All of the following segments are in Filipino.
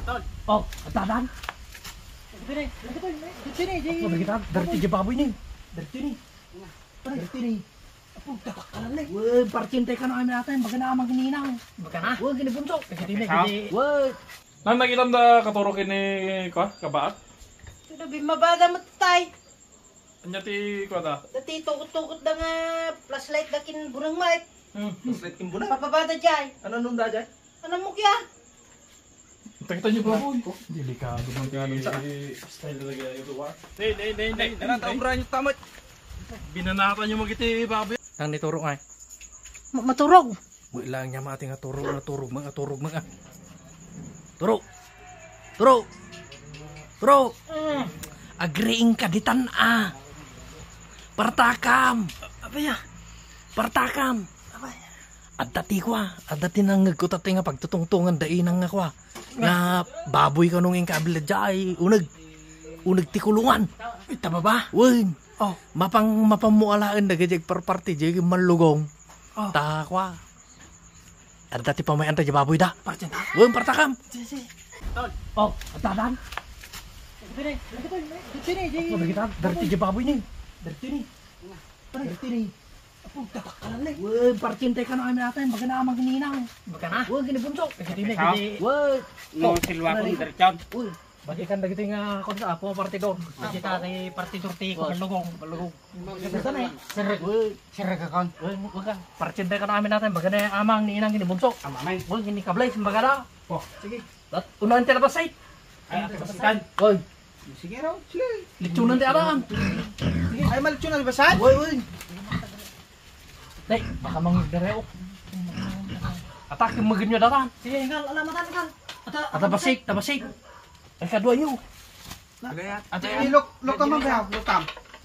Tol. Oh, tadan. Sini. Sini. Apa kita dari tiga babu ini? Dari sini. Dari sini. Apa dapat kalah leh? Wah, percintaan kami natin. Bagaimana amang kininang? Bagaimana? Wah, gini puncok. Gini. Wah, Nang nakita da katurok ini kabaat. Sudah bimabada matay. Anya ti kuata. Dati tukot-tukot da nga flashlight dakin burang mait. Slide kimbuna. Papabada jay. Ano nung dajay? Ano mo kya? Kita niyo ba po? delikado bang Ganun sa style talaga ito wa. Nay. Nataumra nyo tamot. Binanatan niyo magiti baboy. Nang niturok ay. Maturog. Wala niya mati nga turog mga. Turog. Agreeing ka ditan ah. Partakam. Apa ya? Partakam. Apa ya? At dati nang nagkutatay nga pagtutungtungan dainang nga kwa. Nga baboy ka nung inkabilad jay. Unag tikulungan. Tama ba? Win. Oh. Mapamualaan na gajag per party jay malugong. Oh. Takwa. At dati pa may antay jay baboy da. Parcen. Win partakam. Sini. Tol. Oh, tadan. Sini. Sini. Apa kita dari tiga baboy ini? Dari sini. Apa dapat kalah leh? Wah, percintaan kami natin. Bagaimana amang kininang? Bagaimana? Wah, gini puncok. Gini. Wah, No silwa ko dari jam. Uy, bagikan dagiti nga kon sa apo party doon. Kasi kay party turti ko malugong. Saan eh? Sir ka kon. Uy, wag ka. Percintaan namin natin. Bagaimana amang niinang gini puncok. Amamay. Wah, gini kablay bagada. Oh, sige. Dat unahan tira ba site? Ay, kapasitan. Uy, Sige raw. Sige. litsunan ti araan. Ay malchon na basan. Uy. Dai, baka mangdareo. Atak yung maganyo datan. Sige, ngal, alamatan ngal. Tabasik. Ay kadua nyo. Agayat. At ilok ka man ba? Lutam.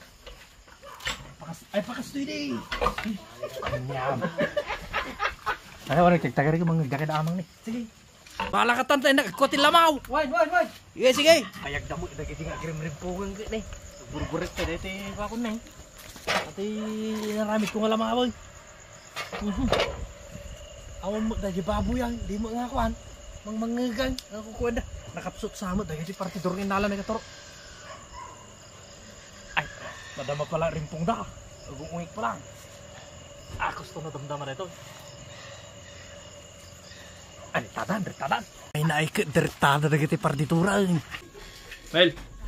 Ay pakastoy di. Anyam. Ay wala tagtagari ko mga gakid amang ni. Sige. Bala ka tantay nakakotin lamaw. Wait. Sige, sige. Ayag damo dagiti nga grim-rim pugang ni. Burburik ka dito pa ko na. Ati naramit ko nga lamaw. Awan mo dahil baboy yan, di mo nga kuhan. Mangangagang, ako kuhan na. Nakapsot sa mo dahil di partidor ng nalan na katoro. Ay, madama pala rimpong da. Agungungik pa lang. Akos to na damdaman na ito. Ay, dertadan. Ay, naik dertada na kita partitura. Mel.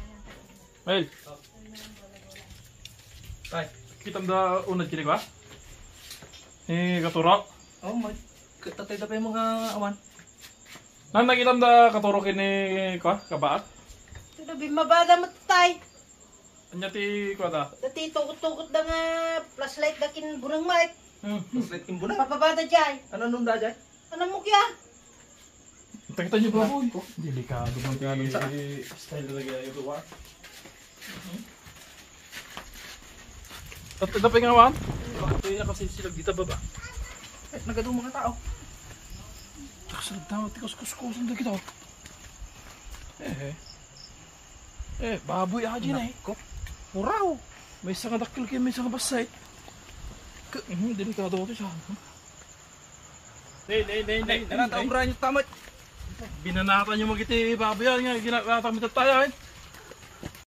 Ay, kita da unad kini ba? Katurok. Oh, tatay na pa yung mga awan. Nang nakita da katurok ini kabaat. Sudah bimabada matay. Anya ti kuata. Dati tukot-tukot da nga flashlight dakin burang mait. Slide kimbuna. Papabada jay. Ano nung dajay? Ano mo kya? Kita niyo ba po? Delikado bang Ganun sa style talaga ito wa. At ito pa nga wan? Bakit ito yung nakasilsilag dito baba? Eh, nagadong mga tao. Tsaka tama, tikas-kuskusan na kita. Baboy aja na eh. Muraw. May isang dakil kayo, may isang basay. Delikado ito siya. Nataumra nyo tamot. Binanatan niyo magiti baboy yan nga. Ginagatamit tayo eh.